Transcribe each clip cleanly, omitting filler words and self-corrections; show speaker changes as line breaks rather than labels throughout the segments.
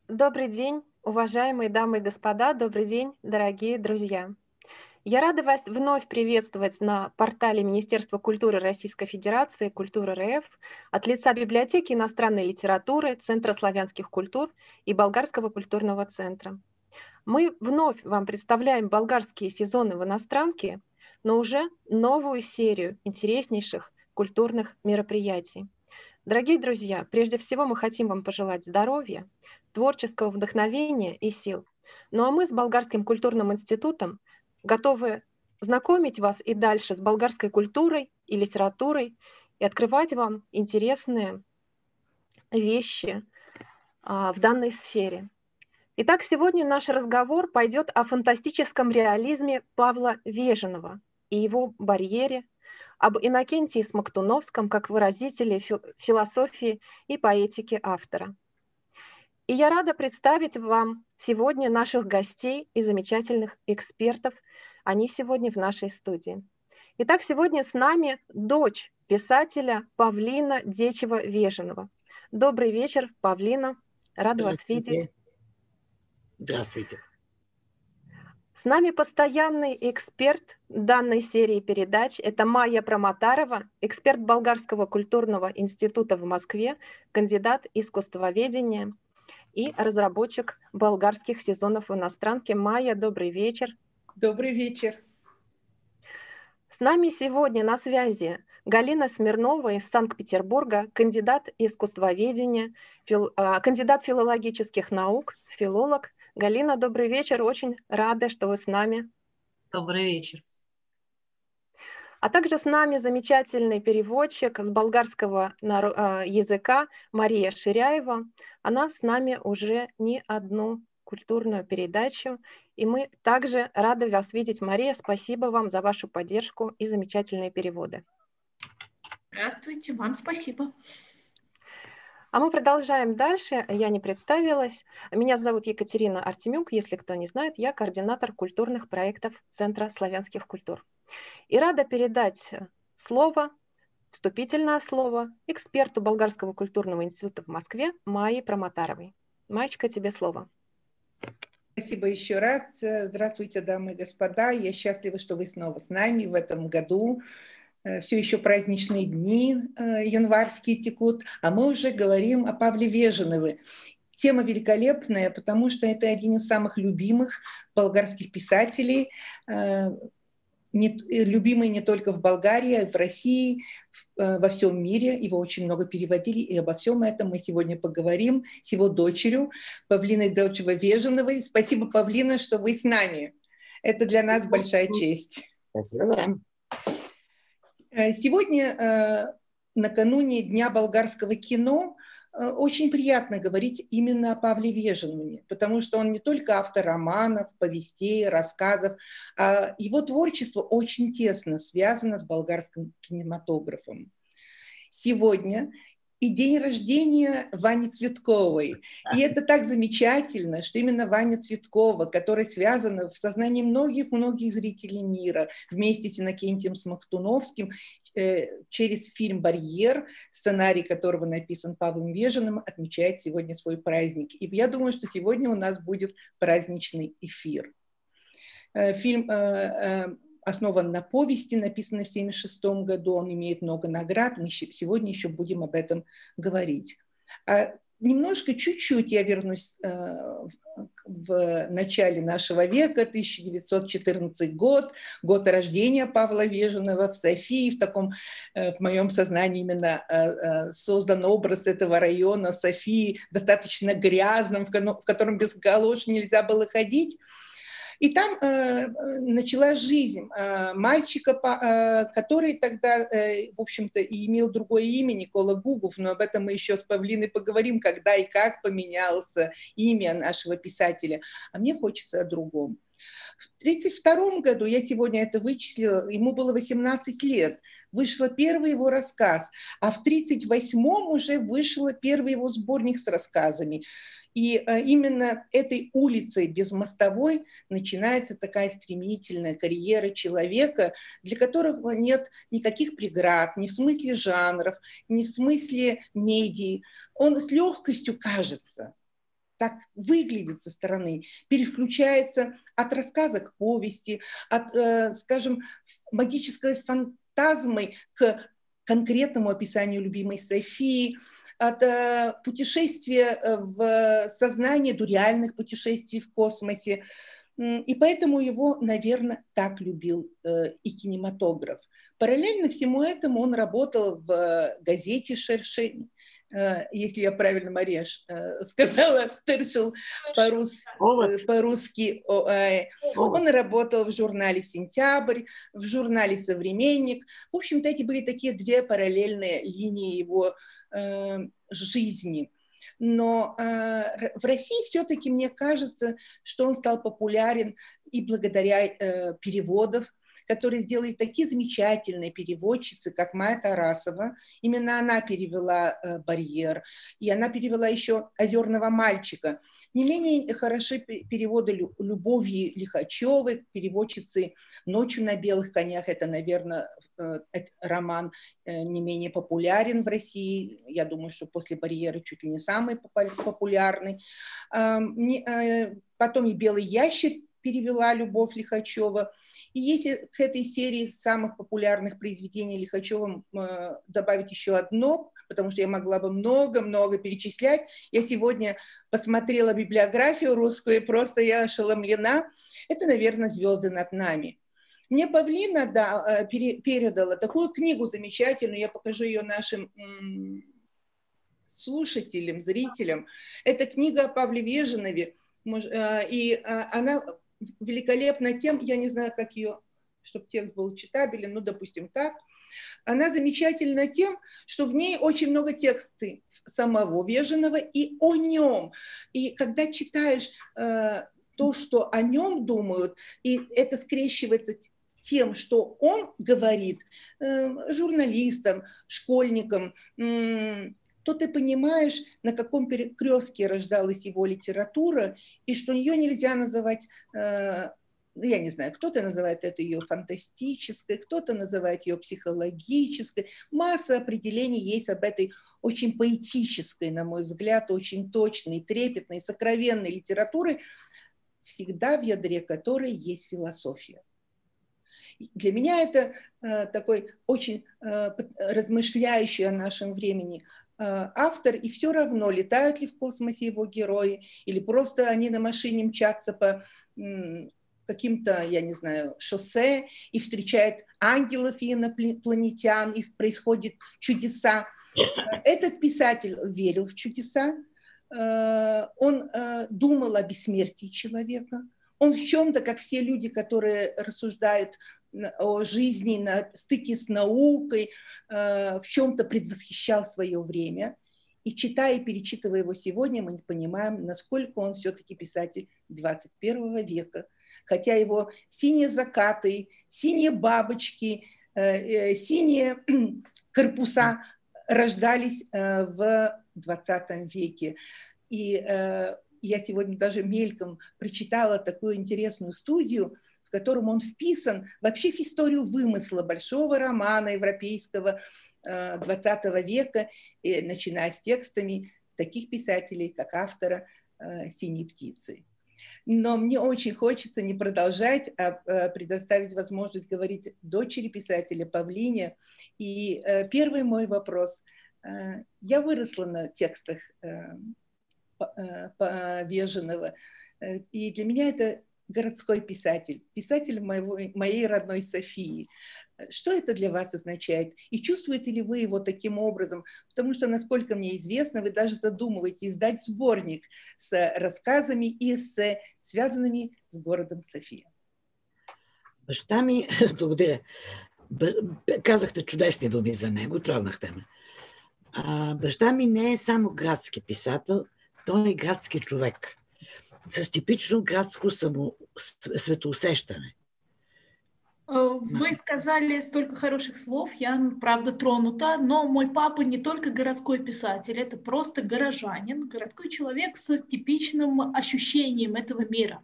Добрый день, уважаемые дамы и господа, добрый день, дорогие друзья. Я рада вас вновь приветствовать на портале Министерства культуры Российской Федерации «Культура РФ» от лица Библиотеки иностранной литературы, Центра славянских культур и Болгарского культурного центра. Мы вновь вам представляем болгарские сезоны в иностранке, но уже новую серию интереснейших культурных мероприятий. Дорогие друзья, прежде всего мы хотим вам пожелать здоровья, творческого вдохновения и сил. Ну а мы с Болгарским культурным институтом готовы знакомить вас и дальше с болгарской культурой и литературой и открывать вам интересные вещи в данной сфере. Итак, сегодня наш разговор пойдет о фантастическом реализме Павла Веженова и его барьере, об Иннокентии Смоктуновском как выразителе философии и поэтики автора. И я рада представить вам сегодня наших гостей и замечательных экспертов. Они сегодня в нашей студии. Итак, сегодня с нами дочь писателя Павлина Дечева-Веженова. Добрый вечер, Павлина. Рада вас видеть.
Здравствуйте.
С нами постоянный эксперт данной серии передач. Это Майя Промотарова, эксперт Болгарского культурного института в Москве, кандидат искусствоведения и разработчик болгарских сезонов в иностранке. Майя, добрый вечер.
Добрый вечер.
С нами сегодня на связи Галина Смирнова из Санкт-Петербурга, кандидат искусствоведения, кандидат филологических наук, филолог. Галина, добрый вечер. Очень рада, что вы с нами.
Добрый вечер.
А также с нами замечательный переводчик с болгарского языка Мария Ширяева. Она с нами уже не одну культурную передачу. И мы также рады вас видеть. Мария, спасибо вам за вашу поддержку и замечательные переводы.
Здравствуйте, вам спасибо.
А мы продолжаем дальше. Я не представилась. Меня зовут Екатерина Артемюк. Если кто не знает, я координатор культурных проектов Центра славянских культур. И рада передать слово, вступительное слово, эксперту Болгарского культурного института в Москве Майе Промотаровой. Маечка, тебе слово.
Спасибо еще раз. Здравствуйте, дамы и господа. Я счастлива, что вы снова с нами в этом году. Все еще праздничные дни январские текут, а мы уже говорим о Павле Веженове. Тема великолепная, потому что это один из самых любимых болгарских писателей, любимый не только в Болгарии, а и в России, во всем мире. Его очень много переводили, и обо всем этом мы сегодня поговорим с его дочерью Павлиной Дечева-Веженовой. Спасибо, Павлина, что вы с нами. Это для нас большая честь.
Спасибо.
Сегодня, накануне Дня болгарского кино, очень приятно говорить именно о Павле Веженове, потому что он не только автор романов, повестей, рассказов, а его творчество очень тесно связано с болгарским кинематографом. Сегодня и день рождения Вани Цветковой. И это так замечательно, что именно Ваня Цветкова, которая связана в сознании многих-многих зрителей мира, вместе с Иннокентием Смоктуновским, через фильм «Барьер», сценарий которого написан Павлом Веженовым, отмечает сегодня свой праздник. И я думаю, что сегодня у нас будет праздничный эфир. Фильм основан на повести, написанной в 1976 году. Он имеет много наград. Мы сегодня еще будем об этом говорить. Немножко, чуть-чуть я вернусь в начале нашего века, 1914 год рождения Павла Веженова в Софии. В моем сознании именно создан образ этого района Софии, достаточно грязным, в котором без галош нельзя было ходить. И там началась жизнь мальчика, который тогда, в общем-то, и имел другое имя, Никола Гугов, но об этом мы еще с Павлиной поговорим, когда и как поменялось имя нашего писателя. А мне хочется о другом. В 1932 году, я сегодня это вычислила, ему было 18 лет, вышел первый его рассказ, а в 1938 уже вышел первый его сборник с рассказами. И именно этой улицей без мостовой начинается такая стремительная карьера человека, для которого нет никаких преград, ни в смысле жанров, ни в смысле медий. Он с легкостью кажется так выглядит со стороны, переключается от рассказа к повести, от, скажем, магической фантазмы к конкретному описанию любимой Софии, от путешествия в сознание до реальных путешествий в космосе. И поэтому его, наверное, так любил и кинематограф. Параллельно всему этому он работал в газете «Шершень», если я правильно, Мария, сказала, «Штершел» по-русски. Он работал в журнале «Сентябрь», в журнале «Современник». В общем-то, эти были такие две параллельные линии его жизни. Но в России все-таки мне кажется, что он стал популярен и благодаря переводам, которые сделали такие замечательные переводчицы, как Майя Тарасова. Именно она перевела «Барьер», и она перевела еще «Озерного мальчика». Не менее хороши переводы Любови Лихачевой, переводчицы «Ночью на белых конях». Это, наверное, этот роман не менее популярен в России. Я думаю, что после «Барьера» чуть ли не самый популярный. Потом и «Белый ящер» перевела Любовь Лихачева. И если к этой серии самых популярных произведений Лихачева добавить еще одно, потому что я могла бы много-много перечислять, я сегодня посмотрела библиографию русскую, и просто я ошеломлена. Это, наверное, «Звезды над нами». Мне Павлина передала такую книгу замечательную, я покажу ее нашим слушателям, зрителям. Это книга о Павле Веженове, и она великолепна тем, я не знаю, как ее, чтобы текст был читабелен, ну, допустим, так. Она замечательна тем, что в ней очень много текста самого Веженова и о нем. И когда читаешь то, что о нем думают, и это скрещивается тем, что он говорит журналистам, школьникам, то ты понимаешь, на каком перекрестке рождалась его литература, и что ее нельзя называть, я не знаю, кто-то называет это ее фантастической, кто-то называет ее психологической. Масса определений есть об этой очень поэтической, на мой взгляд, очень точной, трепетной, сокровенной литературы, всегда в ядре которой есть философия. Для меня это такой очень размышляющий о нашем времени автор, и все равно, летают ли в космосе его герои, или просто они на машине мчатся по каким-то, я не знаю, шоссе, и встречают ангелов и инопланетян, и происходят чудеса. Этот писатель верил в чудеса, он думал о бессмертии человека, он в чем-то, как все люди, которые рассуждают о жизни на стыке с наукой, в чем-то предвосхищал свое время. И читая и перечитывая его сегодня, мы понимаем, насколько он все-таки писатель 21 века. Хотя его синие закаты, синие бабочки, синие корпуса рождались в 20 веке. И я сегодня даже мельком прочитала такую интересную студию, в котором он вписан вообще в историю вымысла большого романа европейского 20 века, начиная с текстами таких писателей, как автора «Синей птицы». Но мне очень хочется не продолжать, а предоставить возможность говорить дочери писателя Павлине. И первый мой вопрос. Я выросла на текстах Веженова, и для меня это городской писатель, писатель моей родной Софии. Что это для вас означает? И чувствуете ли вы его таким образом? Потому что, насколько мне известно, вы даже задумываете издать сборник с рассказами и эссе, связанными с городом София.
Баща ми, благодаря. Казахте чудесни думи за него, трогнахте ме. Баща ми не е само градски писател, той е градски човек. С типично градско светоусещане.
Вы сказали столько хороших слов, я, правда, тронута, но мой папа не только городской писатель, это просто горожанин, городской человек с типичным ощущением этого мира.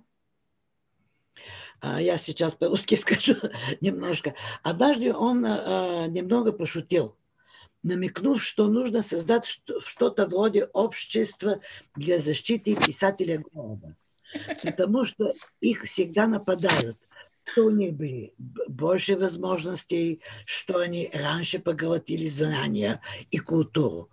Я сейчас по-русски скажу немножко. Однажды он немного пошутил. намекнув, что нужно создать что-то вроде общества для защиты писателя города. Потому что их всегда нападают. Что у них были больше возможностей, что они раньше поглотили знания и культуру.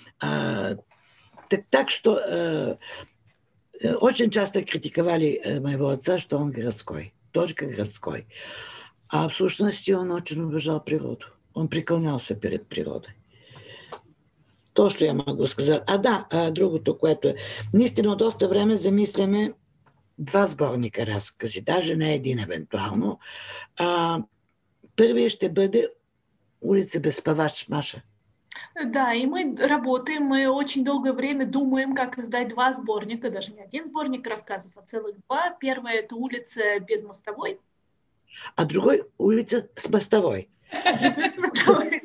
Так что очень часто критиковали моего отца, что он городской, только городской. А в сущности он очень уважал природу. Он преклонялся перед природой. То, що я можу сказати. Другото, което наистина доста време замисляме 2 сборника разкази, даже не един евентуално. Първият ще бъде улица без спавач, Маша.
Да, и мы работаем, мы очень долгое время думаем, как издать 2 сборника, даже не 1 сборник рассказов, а целых 2. Первое – это улица без мостовой.
А другой – улица с мостовой.
Без мостовой.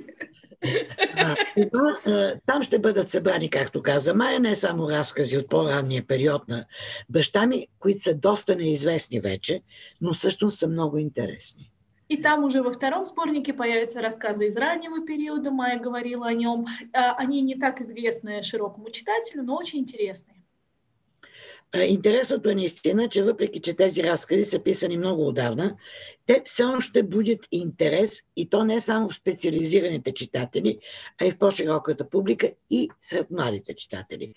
Там ще бъдат събрани, както каза Майя, не само разкази от по-ранния период на баща ми, които са доста неизвестни вече, но всъщност са много интересни.
И там уже во втором сборнике появятся рассказы из раннего периода, Майя говорила о нем. Они не так известны широкому читателю, но очень интересные.
Интересното е наистина, че въпреки, че тези разкази са писани много отдавна, те все още будят интерес и то не само в специализираните читатели, а и в по-широката публика и сред младите читатели.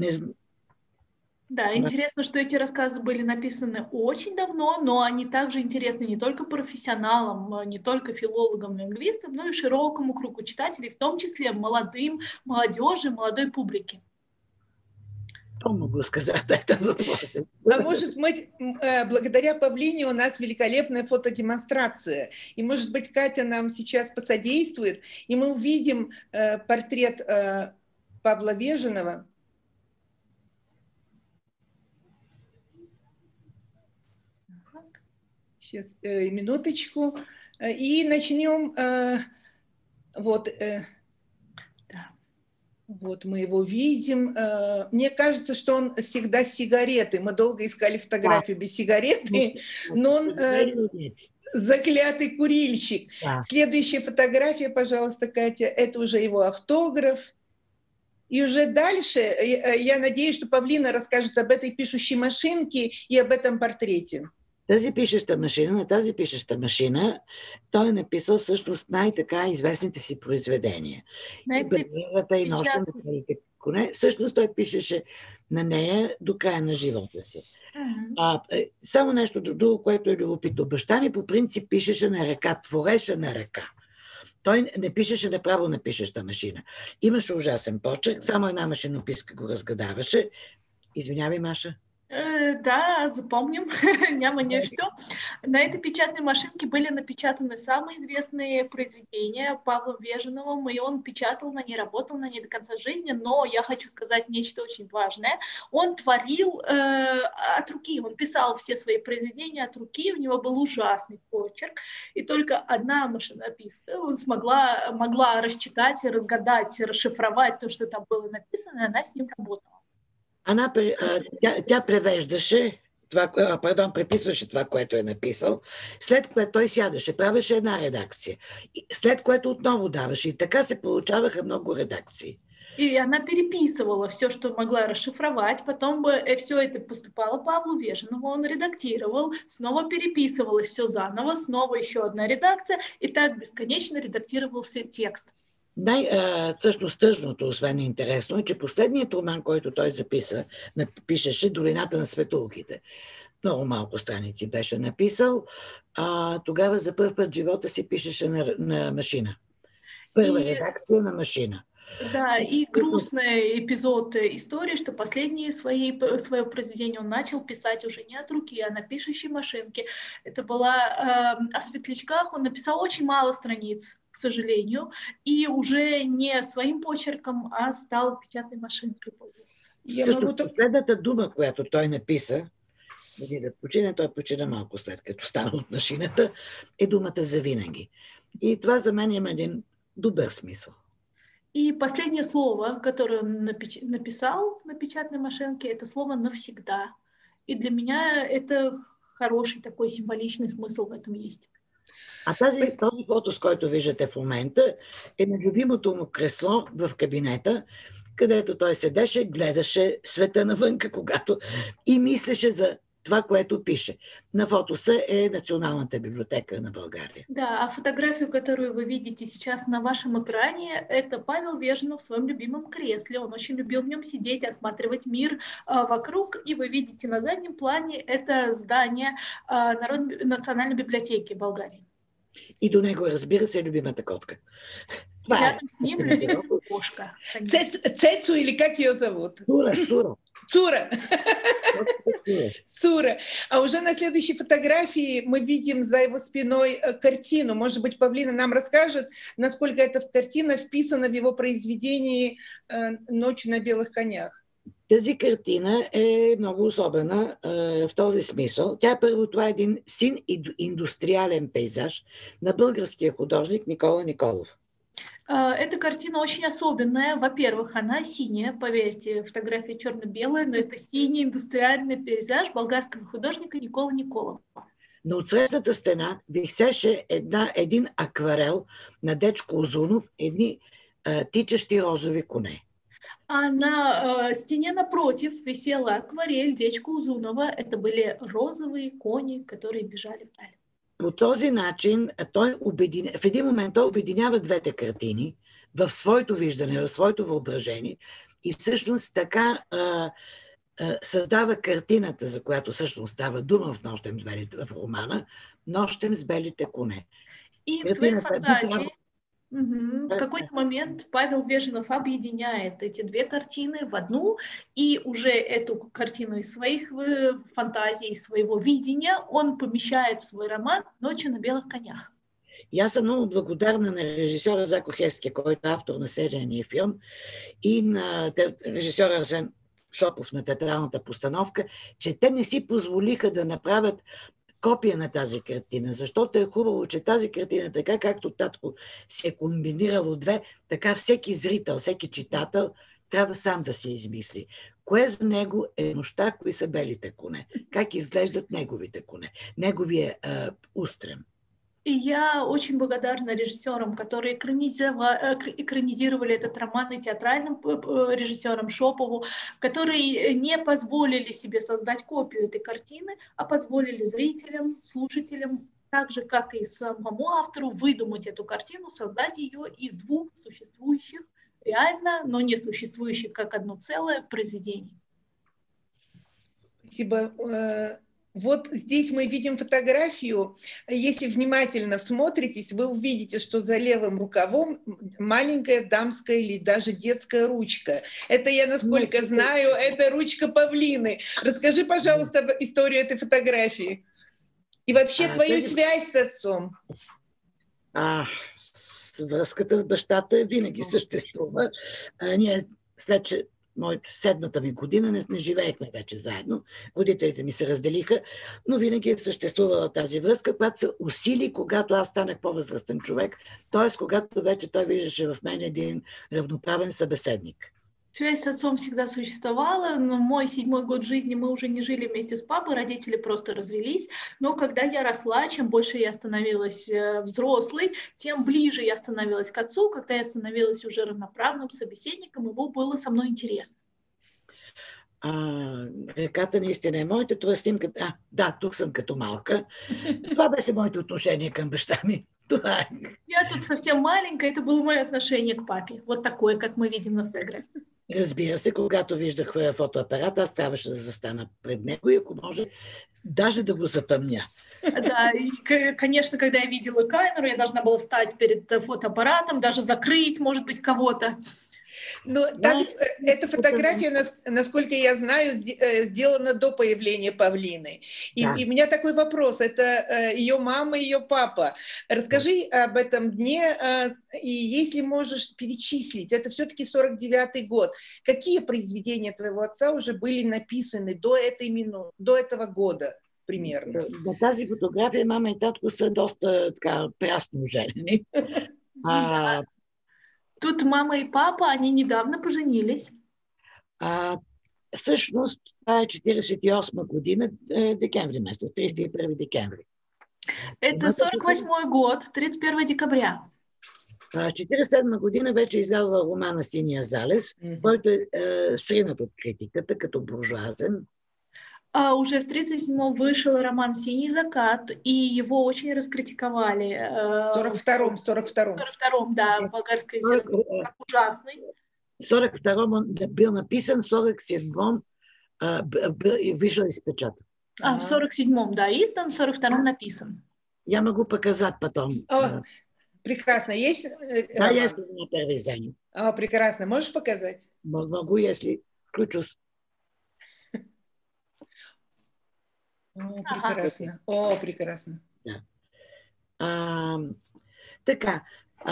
Да, интересно, что эти рассказы были написаны очень давно, но они также интересны не только профессионалам, не только филологам, лингвистам, но и широкому кругу читателей, в том числе молодежи, молодой публике.
Что могу сказать на этот вопрос?
А может быть, благодаря Павлине у нас великолепная фотодемонстрация. И, может быть, Катя нам сейчас посодействует, и мы увидим портрет Павла Веженова. Сейчас, минуточку. И начнем. Вот мы его видим. Мне кажется, что он всегда с сигаретой. Мы долго искали фотографию без сигареты, но он заклятый курильщик. Следующая фотография, пожалуйста, Катя, это уже его автограф. И уже дальше, я надеюсь, что Павлина расскажет об этой пишущей машинке и об этом портрете.
Тази пишеща машина, той е написал всъщност най-така известните си произведения. И Берлината, и Нощта на белите коне. Всъщност той пишеше на нея до края на живота си. Само нещо друго, което е любопитно. Баща ми по принцип пишеше на ръка, твореше на ръка. Той не пишеше направо на пишеща машина. Имаше ужасен почерк, само една машинописка го разгадаваше. Извинявай, Маша.
Да, запомним, няма нещо. На этой печатной машинке были напечатаны самые известные произведения Павла Веженова, и он печатал на ней, работал на ней до конца жизни, но я хочу сказать нечто очень важное. Он творил от руки, он писал все свои произведения от руки, у него был ужасный почерк, и только одна машинописка могла рассчитать, разгадать, расшифровать то, что там было написано, и она с ним работала.
Тя превеждаше, преписваше това, което е написал, след което той сядаше, правеше една редакция, след което отново даваше. И така се получаваха много редакции.
И она переписывала все, что могла расшифровать, потом все это поступало Павлу Веженову, он редактировал, снова переписывал все заново, снова еще одна редакция, и так бесконечно редактировался текст.
Всъщност тъжното, освен интересно, е, че последният роман, който той пишеше Долината на светулките. Много малко страници беше написал. Тогава за първ път живота си пишеше на машина. Първа редакция на машина.
Да, и грустный эпизод истории, что последнее свое произведение он начал писать уже не от руки, а на пишущей машинке. Это было о светлячках, он написал очень мало страниц, к сожалению, и уже не своим почерком, а стал печатной машинкой пользоваться.
Също последната дума, която той написа, да почине, той почина малко след като стана от машината, е думата завинаги. И това за мен има един добър смисъл.
И последнее слово, которое он написал на печатной машинке, это слово «навсегда». И для меня это хороший такой символичный смысл в этом есть.
А този фотос, който виждате в момента, е на любимото му кресло в кабинета, където той седеше, гледаше света навънка, когато и мислеше за това, което пише. На фотоса е Националната библиотека на България.
Да, а фотографию, которую вы видите сейчас на вашем экране, это Павел Веженов в своем любимом кресле. Он очень любил в нем сидеть, осматривать мир вокруг. И вы видите на заднем плане это здание Национальной библиотеки Болгарии.
И до него, разбира се, любимата котка.
Рядом с ним любимая кошка.
Цецу или как ее зовут?
Цура.
Цура. А уже на следующей фотографии мы видим за его спиной картину. Может быть, Павлина нам расскажет, насколько эта картина вписана в его произведении «Ночь на белых конях».
Тази картина е много особена в този смисъл. Това е един син индустриален пейзаж на българския художник Никола Николов.
Эта картина очень особенная. Во-первых, она синяя, поверьте, фотография черно-белая, но это синий индустриальный пейзаж болгарского художника Никола Николова.
Но от средната стена висеше един акварел на Дечко Узунов, едни тичащи розови коне.
А на стене напротив висела акварель Дечко Узунова. Это были розовые кони, которые бежали вдаль.
По този начин в един момент той обединява двете картини в своето виждане, в своето въображение и всъщност така създава картината, за която всъщност става дума в романа «Нощем с белите коне».
И в своей фантазии в какой-то момент Павел Веженов объединяет эти две картины в одну, и уже эту картину из своих фантазий, из своего видения он помещает в свой роман «Ночи на белых конях».
И аз съм много благодарна на режисьора Зако Хеския, който е автор на серийния филм, и на режисьора Арсен Шопов на театралната постановка, че те не си позволиха да направят копия на тази картина, защото е хубаво, че тази картина, така както татко се е комбинирало две, така всеки зрител, всеки читател трябва сам да се измисли. Кое за него е нощта, кои са белите коне? Как изглеждат неговите коне? Неговия устрем.
И я очень благодарна режиссерам, которые экранизировали этот роман, и театральным режиссерам Шопову, которые не позволили себе создать копию этой картины, а позволили зрителям, слушателям, так же, как и самому автору, выдумать эту картину, создать ее из двух существующих, реально, но не существующих как одно целое произведений.
Спасибо. Вот здесь мы видим фотографию. Если внимательно всмотритесь, вы увидите, что за левым рукавом маленькая дамская или даже детская ручка. Это я, насколько знаю, это ручка Павлины. Расскажи, пожалуйста, об истории этой фотографии. И вообще твою связь с отцом.
Връзката с бащата винаги съществува. Ние след седмата ми година не живеехме вече заедно. Родителите ми се разделиха, но винаги е съществувала тази връзка, която се усили, когато аз станах по-възрастен човек, т.е. когато вече той виждаше в мен един равноправен събеседник.
Связь с отцом всегда существовала, но мой 7-й год жизни мы уже не жили вместе с папой, родители просто развелись. Но когда я росла, чем больше я становилась взрослой, тем ближе я становилась к отцу. Когда я становилась уже равноправным собеседником, его было со мной интересно.
Реката наистина е моята, това снимката. Да, тук съм като малка. Това беше моето отношение към баща ми.
Я тут совсем маленькая, это было мое отношение к папе. Вот такое, как мы видим на фотографии.
Разбира се, когато виждах фотоапарата, аз трябваше да застана пред него и ако може, даже да го затъмня.
Да, и, конечно, когда я видела камеру, я должна была встать перед фотоаппаратом, даже закрыть, может быть, кого-то.
Но эта фотография, насколько я знаю, сделана до появления Павлины. И у меня такой вопрос. Это ее мама и ее папа. Расскажи об этом дне, и если можешь перечислить, это все-таки 49-й год. Какие произведения твоего отца уже были написаны до этого года? Примерно.
На тази фотография мама и татко са доста така прясно женени.
Тут мама и папа, они недавно поженились.
Всъщност, това е 48 година, декември месец, 31 декември.
Это 48-й год, 31 декабря.
1947 година вече излязла романа «Синия залез», който е сринат от критиката като буржуазен.
Уже в 1937-м вышел роман «Синий закат», и его очень раскритиковали.
В 42-м,
да, болгарская литература, как ужасный.
В 42-м он был написан, в 47-м вышел из печата.
В 47-м, да, издан, в 42-м написан.
Я могу показать потом.
Прекрасно. Есть
да, есть у меня первое издание.
Прекрасно. Можешь показать?
Могу, если включусь.
Прекрасно. Прекрасно.
Да. Така,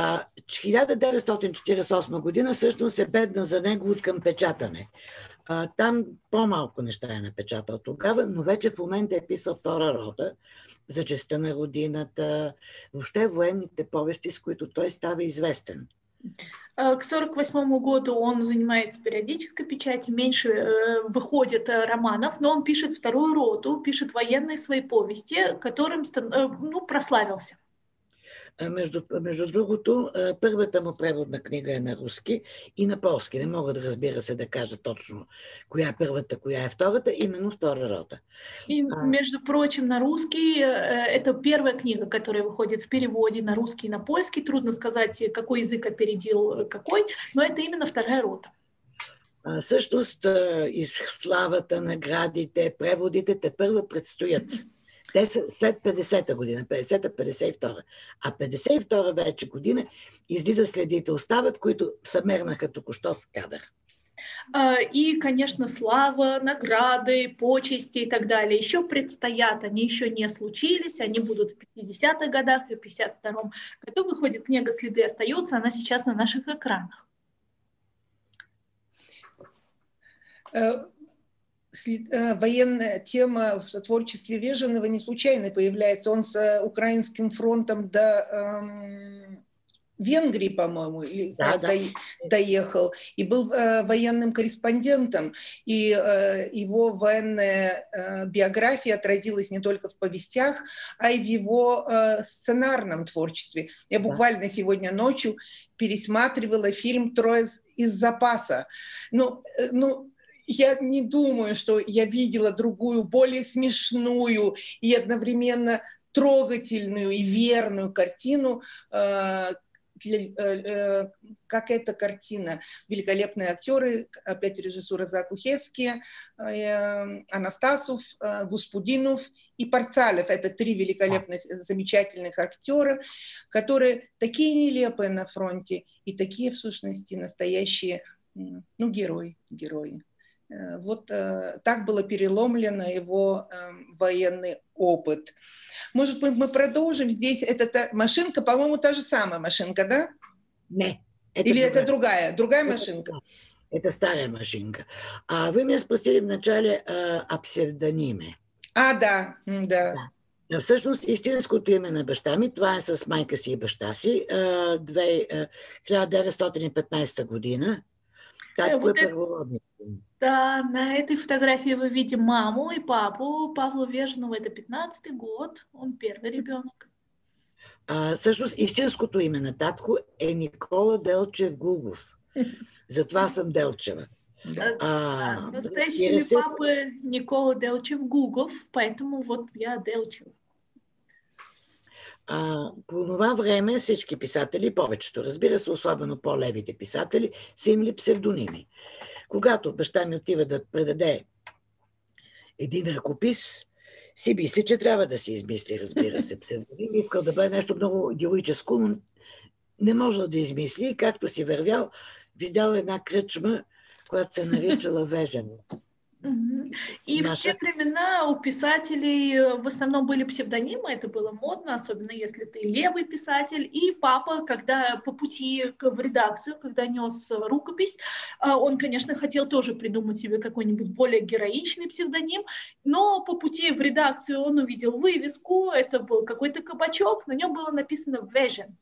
1948 година всъщност е бедна за него от към печатане. Там по-малко неща е напечатал тогава, но вече в момента е писал втора рода за честта на родината, въобще военните повести, с които той става известен.
К 1948 году он занимается периодической печатью, меньше выходит романов, но он пишет вторую роду, пишет военные свои повести, которым прославился.
Между другото, първата му преводна книга е на руски и на полски. Не мога да разбира се да кажа точно коя е първата, коя е втората, именно втора рода.
И, между прочим, на русский это первая книга, которая выходит в переводе на русский и на польский. Трудно сказать, какой язык опередил какой, но это именно вторая рода.
Всъщност, из славата, наградите, преводите те първа предстоят. Те са след 50-та година, 50-та, 52-та. А 52-та вече година излиза Следите остават, които се мернаха току-що в кадър.
И, конечно, слава, награды, почести и так далее еще предстоят. Они еще не случились, они будут в 50-х годах и в 52-м году. Выходит книга «Следы остаются», она сейчас на наших экранах.
Военная тема в творчестве Веженова не случайно появляется. Он с Украинским фронтом до Венгрии, по-моему, доехал, и был военным корреспондентом. И его военная биография отразилась не только в повестях, а и в его сценарном творчестве. Я буквально сегодня ночью пересматривала фильм «Трое из запаса». Я не думаю, что я видела другую, более смешную и одновременно трогательную и верную картину, как эта картина. Великолепные актеры, опять режиссура Закухевский, Анастасов, Господинов и Парцалев. Это три великолепных, замечательных актера, которые такие нелепые на фронте и такие, в сущности, настоящие герои. Вот так было переломлено его военный опыт. Может быть, мы продолжим здесь. Это машинка, по-моему, та же самая машинка, да?
Не.
Или это другая машинка?
Это старая машинка. А вы меня спросили вначале о псевдониме.
Да.
Всъщност, истинското име на баща ми, това е с майка си и баща си, 1915 година.
Да, на этой фотографии вы видите маму и папу Павла Веженова. Это 15-й год, он первый ребенок.
Всъщност, истинското име на татко е Никола Делчев Гугов. Затова съм Делчева.
Настоящее имя папы Никола Делчев Гугов, поэтому вот я Делчева.
По това време всички писатели, повечето, разбира се, особено по-левите писатели, са имали псевдоними. Когато баща ми отива да предаде един ръкопис, си мисли, че трябва да си измисли, разбира се, псевдоним. Искал да бъде нещо много героическо, но не можел да измисли. Както си вървял, видял една кръчма, която се наричала Вежено.
И в те времена у писателей в основном были псевдонимы, это было модно, особенно если ты левый писатель. И папа, когда по пути в редакцию, когда нес рукопись, он, конечно, хотел тоже придумать себе какой-нибудь более героичный псевдоним, но по пути в редакцию он увидел вывеску, это был какой-то кабачок, на нем было написано «Вежен».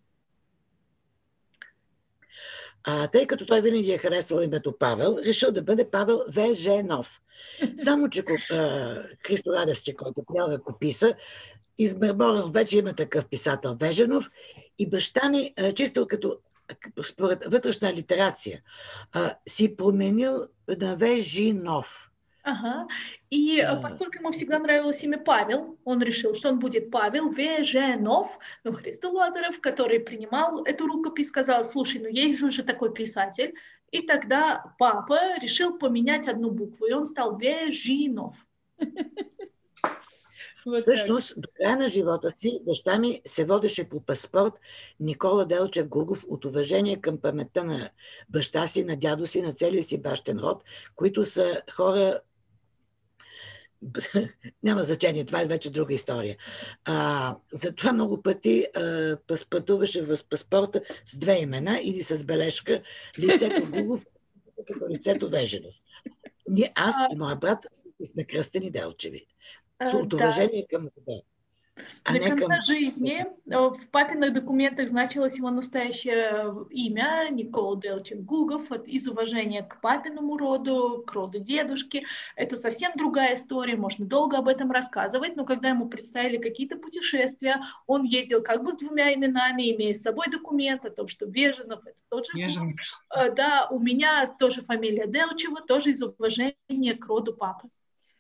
Тъй като той винаги е харесвал името Павел, решил да бъде Павел Веженов. Само, че Христо Радевски, който приел ръкописа, Измерборах вече има такъв писател Веженов и баща ми, чисто като според вътрешна литерация, си променил на Вежинов.
Ага. И поскольку ему всегда нравилось имя Павел, он решил, что он будет Павел Веженов. Но Христо Лазарев, который принимал эту рукопись, сказал: слушай, ну есть же уже такой писатель. И тогда папа решил поменять одну букву, и он стал Вежинов.
Всъщност, до края на живота си, баща ми се водеше по паспорт Никола Делчев Гугов от уважение към паметта на баща си, на дядо си, на целия си бащен род, които са хора... Няма значение, това е вече друга история. Затова много пъти пътуваше в паспорта с две имена или с бележка лицето Гугов като лицето Веженов. Аз и моя брат сме кръстени Делчеви. С уважение към рода.
До конца жизни в папиных документах значилось его настоящее имя Никола Делчев Гугов из уважения к папиному роду, к роду дедушки. Это совсем другая история, можно долго об этом рассказывать, но когда ему представили какие-то путешествия, он ездил как бы с двумя именами, имея с собой документ о том, что Веженов это тот же Гугов. Да, у меня тоже фамилия Делчева, тоже из уважения к роду папы.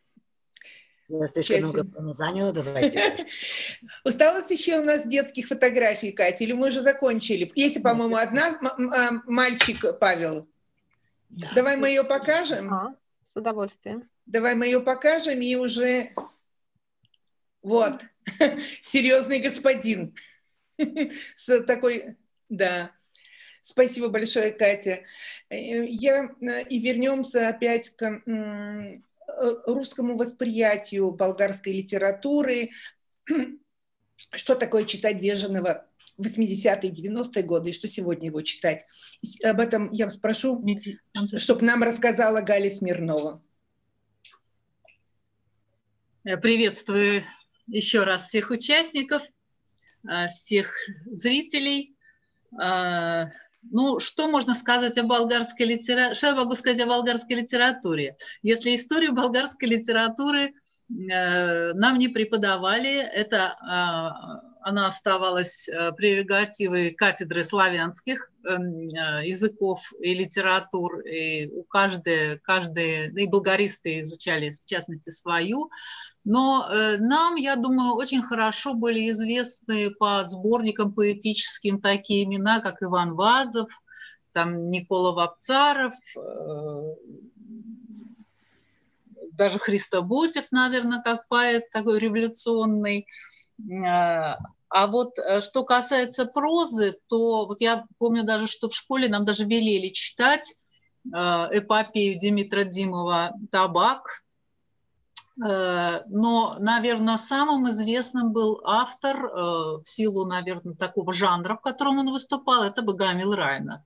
Осталось еще у нас детских фотографий, Катя, или мы уже закончили? Есть, по-моему, одна, мальчик Павел. Да. Давай мы ее покажем.
С удовольствием.
Давай мы ее покажем и уже... Вот, серьезный господин. С такой... Да. Спасибо большое, Катя. И вернемся опять к... русскому восприятию болгарской литературы, что такое читать Веженова в 80-е, 90-е годы, и что сегодня его читать. Об этом я спрошу, чтобы нам рассказала Галя Смирнова.
Приветствую еще раз всех участников, всех зрителей. Ну, что можно сказать о болгарской литературе? Что я могу сказать о болгарской литературе? Если историю болгарской литературы нам не преподавали, это она оставалась прерогативой кафедры славянских языков и литератур, и у каждой, и болгаристы изучали, в частности, свою. Но нам, я думаю, очень хорошо были известны по сборникам поэтическим такие имена, как Иван Вазов, там Никола Вапцаров, даже Христо Ботев, наверное, как поэт такой революционный. А вот что касается прозы, то вот я помню даже, что в школе нам даже велели читать эпопею Димитра Димова «Табак». Но, наверное, самым известным был автор в силу, наверное, такого жанра, в котором он выступал, это Богомил Райнов.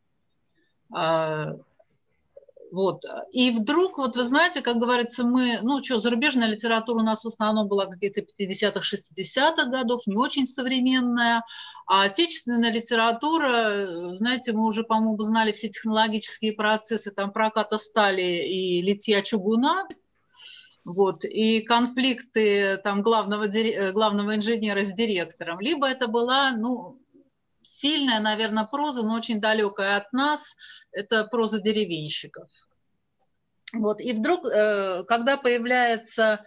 Вот. И вдруг, вот вы знаете, как говорится, мы, ну что, зарубежная литература у нас в основном была где-то 50-х, 60-х годов, не очень современная, а отечественная литература, знаете, мы уже, по-моему, знали все технологические процессы, там проката стали и литья чугуна, вот, и конфликты там главного инженера с директором, либо это была, ну, сильная, наверное, проза, но очень далекая от нас, это проза деревенщиков. Вот, и вдруг, когда появляется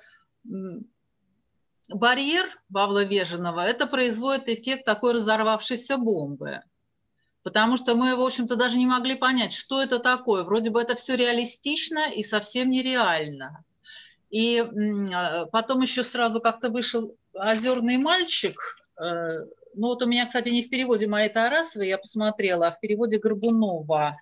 барьер Павла Веженова, это производит эффект такой разорвавшейся бомбы. Потому что мы, в общем-то, даже не могли понять, что это такое. Вроде бы это все реалистично и совсем нереально. И потом еще сразу как-то вышел «Озерный мальчик». Ну вот у меня, кстати, не в переводе Майи Тарасовой, я посмотрела, а в переводе Горбунова.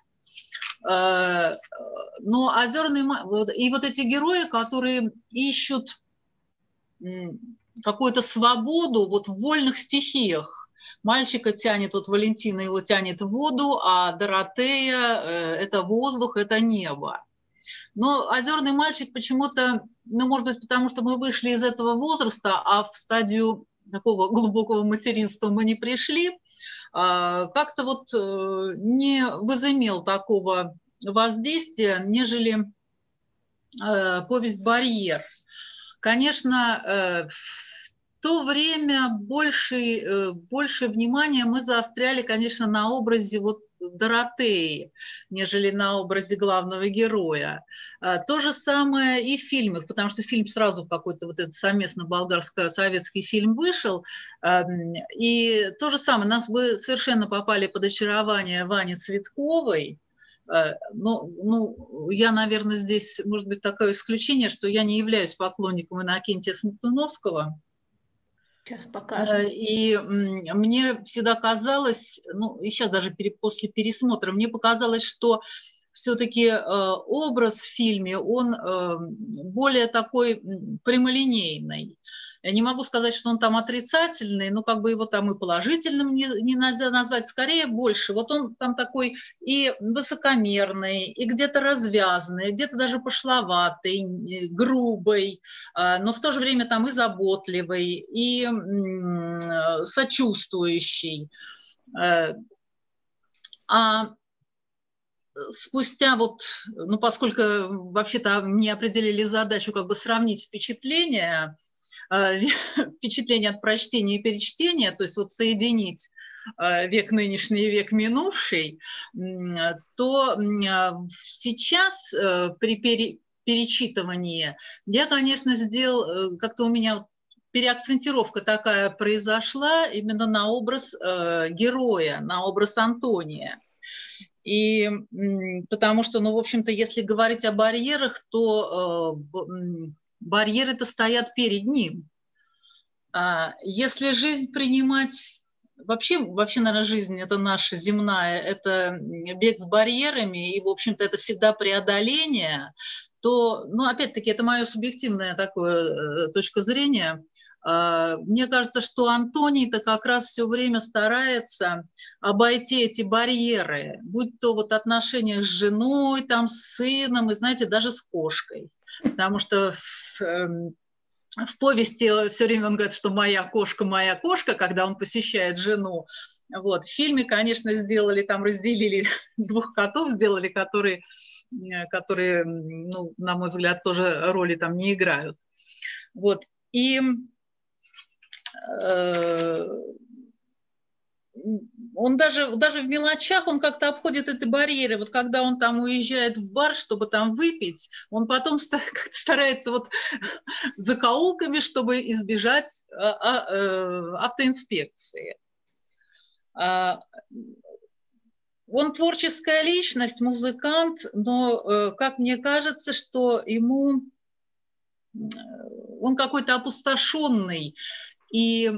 Но «Озерный мальчик». И вот эти герои, которые ищут какую-то свободу вот в вольных стихиях. Мальчика тянет, вот Валентина его тянет в воду, а Доротея – это воздух, это небо. Но «Озерный мальчик» почему-то, ну, может быть, потому что мы вышли из этого возраста, а в стадию такого глубокого материнства мы не пришли, как-то вот не возымел такого воздействия, нежели повесть «Барьер». Конечно, в то время больше внимания мы заостряли, конечно, на образе вот Доротеи, нежели на образе главного героя. То же самое и в фильмах, потому что фильм сразу какой-то вот этот совместно болгарско-советский фильм вышел, и то же самое, нас бы совершенно попали под очарование Вани Цветковой. Ну, я, наверное, здесь, может быть, такое исключение, что я не являюсь поклонником Иннокентия Смоктуновского.
Сейчас покажем.
И мне всегда казалось, ну и сейчас даже после пересмотра, мне показалось, что все-таки образ в фильме, он более такой прямолинейный. Я не могу сказать, что он там отрицательный, но как бы его там и положительным не нельзя назвать, скорее больше. Вот он там такой и высокомерный, и где-то развязанный, где-то даже пошловатый, грубый, но в то же время там и заботливый, и сочувствующий. А спустя вот, ну поскольку вообще-то мне определили задачу как бы сравнить впечатления от прочтения и перечтения, то есть вот соединить век нынешний и век минувший, то сейчас при перечитывании я, конечно, сделал, как-то у меня переакцентировка такая произошла именно на образ героя, на образ Антония. И потому что, ну, в общем-то, если говорить о барьерах, то барьеры-то стоят перед ним. Если жизнь принимать... Вообще, наверное, жизнь это наша земная, это бег с барьерами, и, в общем-то, это всегда преодоление, то, ну, опять-таки, это мое субъективное такое точка зрения. Мне кажется, что Антоний-то как раз все время старается обойти эти барьеры, будь то вот отношения с женой, там, с сыном, и, знаете, даже с кошкой. Потому что в повести все время он говорит, что моя кошка, когда он посещает жену. Вот. В фильме, конечно, сделали, там разделили двух котов, сделали, которые, ну, на мой взгляд, тоже роли там не играют. Вот. И он даже в мелочах, он как-то обходит эти барьеры. Вот когда он там уезжает в бар, чтобы там выпить, он потом старается вот закоулками, чтобы избежать автоинспекции. Он творческая личность, музыкант, но, как мне кажется, что он какой-то опустошенный, и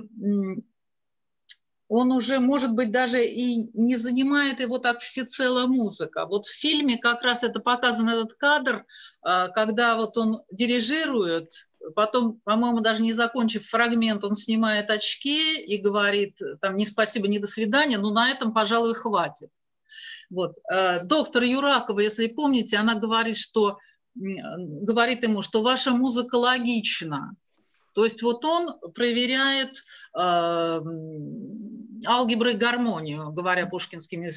он уже, может быть, даже и не занимает его так всецело музыка. Вот в фильме как раз это показан этот кадр, когда вот он дирижирует, потом, по-моему, даже не закончив фрагмент, он снимает очки и говорит, там, ни спасибо, ни до свидания, но на этом, пожалуй, хватит. Вот. Доктор Юракова, если помните, она говорит ему, что ваша музыка логична. То есть вот он проверяет алгебру и гармонию, говоря пушкинскими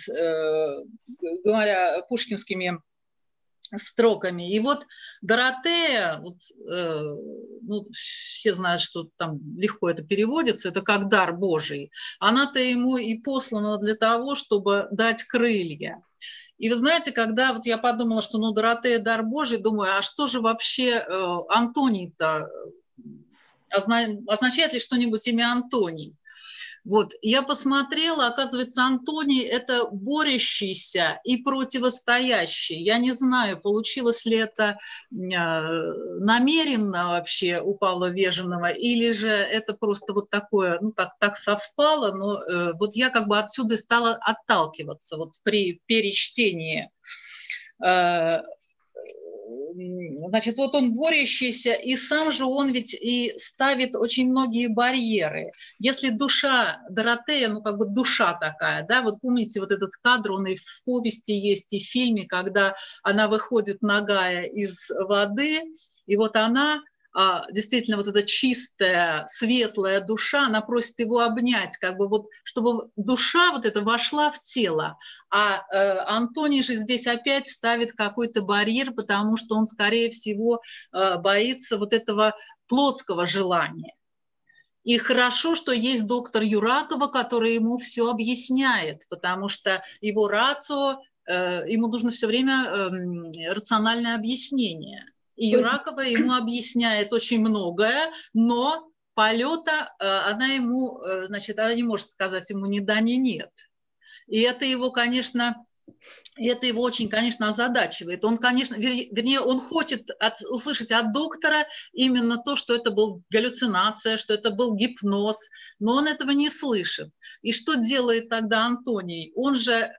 строками. И вот Доротея, вот, ну, все знают, что там легко это переводится, это как дар Божий. Она-то ему и послана для того, чтобы дать крылья. И вы знаете, когда вот я подумала, что ну, Доротея дар Божий, думаю, а что же вообще Антоний-то? Означает ли что-нибудь имя Антоний? Вот, я посмотрела, оказывается, Антоний – это борющийся и противостоящий. Я не знаю, получилось ли это намеренно вообще у Павла Веженова, или же это просто вот такое, ну, так совпало, но вот я как бы отсюда стала отталкиваться вот при перечтении. Значит, вот он борющийся, и сам же он ведь и ставит очень многие барьеры. Если душа Доротея, ну как бы душа такая, да, вот помните вот этот кадр, он и в повести есть, и в фильме, когда она выходит нагая из воды, и вот она, действительно, вот эта чистая, светлая душа, она просит его обнять, как бы вот, чтобы душа вот эта вошла в тело. А Антоний же здесь опять ставит какой-то барьер, потому что он, скорее всего, боится вот этого плотского желания. И хорошо, что есть доктор Юракова, который ему все объясняет, потому что его рацио, ему нужно все время рациональное объяснение. И Юракова ему объясняет очень многое, но полета она ему, значит, она не может сказать ему ни да, ни нет. И это его, конечно, очень, конечно, озадачивает. Он, конечно, вернее, он хочет услышать от доктора именно то, что это была галлюцинация, что это был гипноз, но он этого не слышит. И что делает тогда Антоний? Он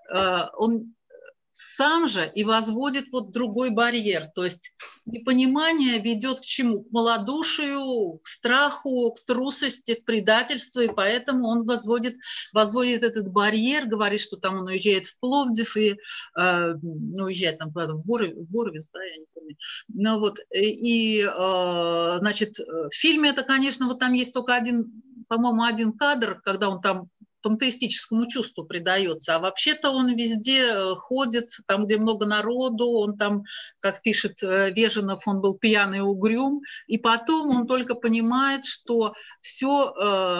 сам же и возводит вот другой барьер. То есть непонимание ведет к чему? К малодушию, к страху, к трусости, к предательству, и поэтому он возводит этот барьер, говорит, что там он уезжает в Пловдив и уезжает там куда-то в Боровец, да, я не помню. Ну, вот, значит, в фильме это, конечно, вот там есть только по-моему, один кадр, когда он там пантеистическому чувству предается, а вообще-то он везде ходит, там, где много народу, он там, как пишет Веженов, он был пьяный и угрюм, и потом он только понимает, что все,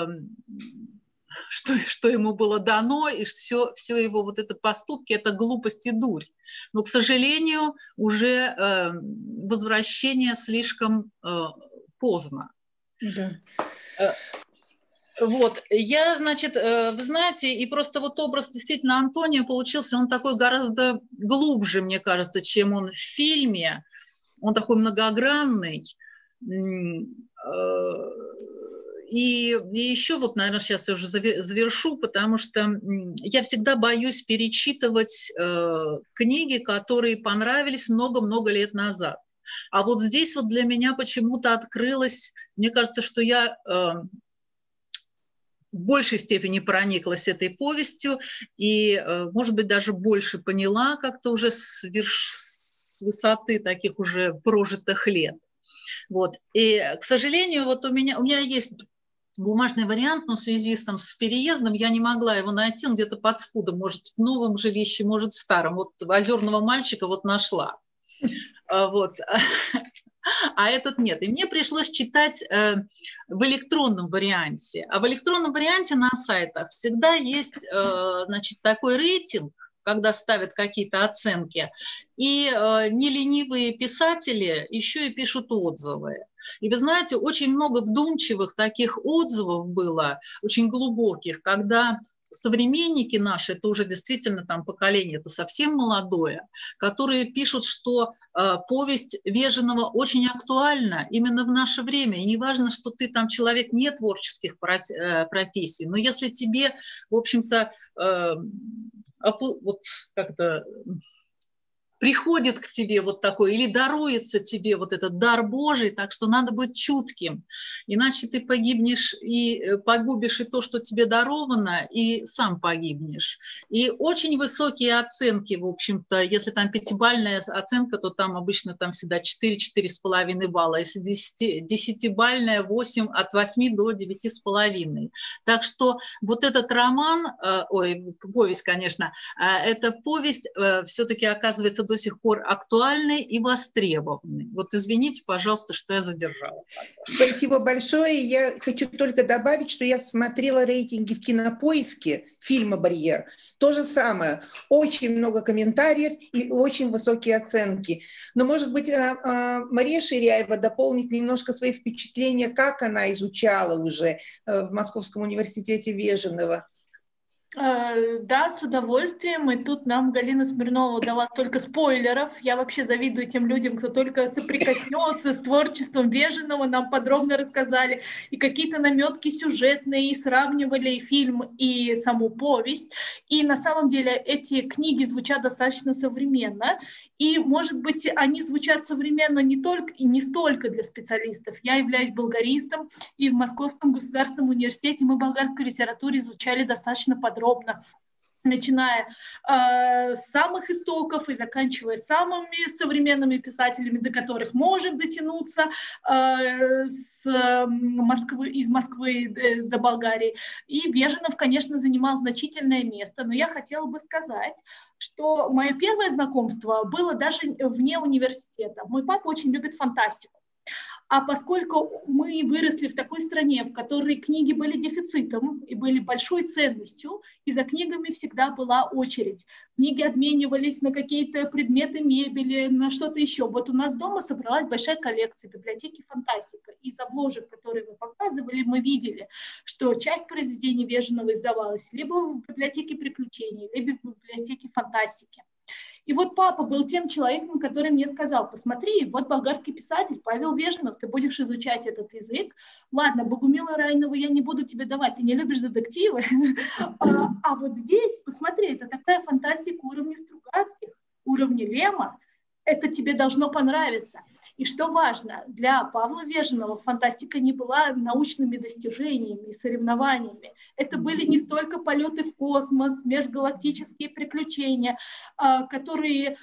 что ему было дано, и все его вот это поступки, это глупость и дурь. Но, к сожалению, уже возвращение слишком поздно.
Да.
Вот, я, значит, вы знаете, и просто вот образ действительно Антония получился, он такой гораздо глубже, мне кажется, чем он в фильме, он такой многогранный. И еще вот, наверное, сейчас я уже завершу, потому что я всегда боюсь перечитывать книги, которые понравились много-много лет назад. А вот здесь вот для меня почему-то открылось, мне кажется, что я в большей степени прониклась этой повестью и, может быть, даже больше поняла как-то уже с высоты таких уже прожитых лет. Вот. И, к сожалению, вот у меня есть бумажный вариант, но в связи с переездом я не могла его найти, он где-то под спудом, может, в новом жилище, может, в старом. Вот «Озерного мальчика» вот нашла. Вот. А этот нет. И мне пришлось читать в электронном варианте. А в электронном варианте на сайтах всегда есть, значит, такой рейтинг, когда ставят какие-то оценки, и неленивые писатели еще и пишут отзывы. И вы знаете, очень много вдумчивых таких отзывов было, очень глубоких, когда современники наши, это уже действительно там поколение, это совсем молодое, которые пишут, что повесть Веженова очень актуальна именно в наше время. И не важно, что ты там человек не творческих профессий, но если тебе, в общем-то, вот как-то приходит к тебе вот такой, или даруется тебе вот этот дар Божий, так что надо быть чутким, иначе ты погибнешь и погубишь и то, что тебе даровано, и сам погибнешь. И очень высокие оценки, в общем-то, если там 5-бальная оценка, то там обычно там всегда 4-4,5 балла, если 10-бальная 8, от 8 до 9,5. Так что вот этот роман, повесть, конечно, эта повесть все-таки оказывается до сих пор актуальной и востребованной. Вот извините, пожалуйста, что я задержала.
Спасибо большое. Я хочу только добавить, что я смотрела рейтинги в Кинопоиске фильма «Барьер». То же самое. Очень много комментариев и очень высокие оценки. Но, может быть, Мария Ширяева дополнит немножко свои впечатления, как она изучала уже в Московском университете Веженова.
Да, с удовольствием. И тут нам Галина Смирнова дала столько спойлеров. Я вообще завидую тем людям, кто только соприкоснется с творчеством Веженова. Нам подробно рассказали и какие-то наметки сюжетные, и сравнивали и фильм, и саму повесть. И на самом деле эти книги звучат достаточно современно. И, может быть, они звучат современно не только и не столько для специалистов. Я являюсь болгаристом, и в Московском государственном университете мы болгарскую литературу изучали достаточно подробно, начиная с самых истоков и заканчивая самыми современными писателями, до которых можем дотянуться из Москвы до Болгарии. И Веженов, конечно, занимал значительное место, но я хотела бы сказать, что мое первое знакомство было даже вне университета. Мой папа очень любит фантастику. А поскольку мы выросли в такой стране, в которой книги были дефицитом и были большой ценностью, и за книгами всегда была очередь. Книги обменивались на какие-то предметы мебели, на что-то еще. Вот у нас дома собралась большая коллекция библиотеки «Фантастика». Из обложек, которые вы показывали, мы видели, что часть произведений Веженова издавалась либо в библиотеке приключений, либо в библиотеке фантастики. И вот папа был тем человеком, который мне сказал: посмотри, вот болгарский писатель Павел Веженов, ты будешь изучать этот язык. Ладно, Богумила Райнову я не буду тебе давать, ты не любишь детективы. А вот здесь, посмотри, это такая фантастика уровня Стругацких, уровня Лема. Это тебе должно понравиться. И что важно, для Павла Веженова фантастика не была научными достижениями и соревнованиями. Это были не столько полеты в космос, межгалактические приключения, которыми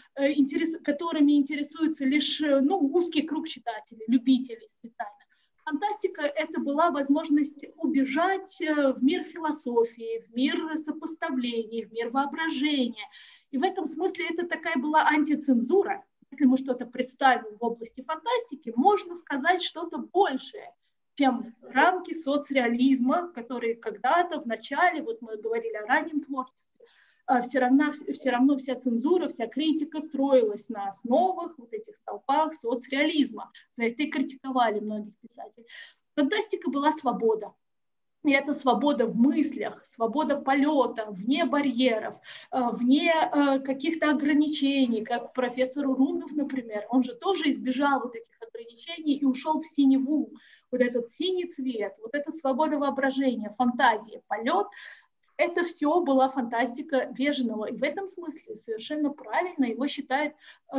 интересуется лишь узкий круг читателей, любителей специально. Фантастика – это была возможность убежать в мир философии, в мир сопоставлений, в мир воображения. И в этом смысле это такая была антицензура. Если мы что-то представим в области фантастики, можно сказать что-то большее, чем рамки соцреализма, которые когда-то в начале, вот мы говорили о раннем творчестве, все равно вся цензура, вся критика строилась на основах, вот этих столпах соцреализма. За это и критиковали многих писателей. Фантастика была свобода. И это свобода в мыслях, свобода полета, вне барьеров, вне каких-то ограничений, как профессор Урунов, например. Он же тоже избежал вот этих ограничений и ушел в синеву. Вот этот синий цвет, вот эта свобода воображения, фантазия, полет – это все была фантастика Веженова. И в этом смысле совершенно правильно его считают